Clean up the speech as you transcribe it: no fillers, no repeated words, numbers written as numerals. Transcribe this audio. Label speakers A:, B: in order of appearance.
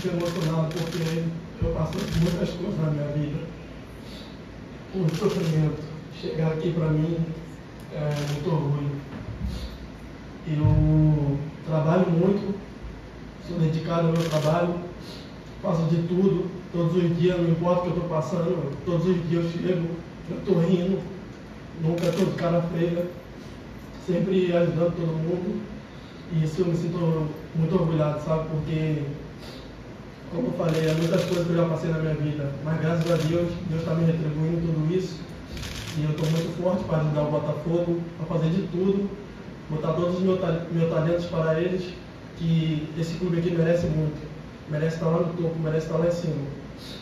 A: muito emocionado porque eu passei por muitas coisas na minha vida. Muito sofrimento. Chegar aqui para mim é muito orgulho. Eu trabalho muito, sou dedicado ao meu trabalho, faço de tudo, todos os dias, não importa o que eu estou passando, todos os dias eu chego, eu estou rindo, nunca estou de cara feia, sempre ajudando todo mundo. E isso eu me sinto muito orgulhado, sabe? Porque, como eu falei, há muitas coisas que eu já passei na minha vida, mas graças a Deus, Deus está me retribuindo tudo isso. E eu estou muito forte para ajudar o Botafogo, a fazer de tudo, botar todos os meus talentos para eles, que esse clube aqui merece muito. Merece estar lá no topo, merece estar lá em cima.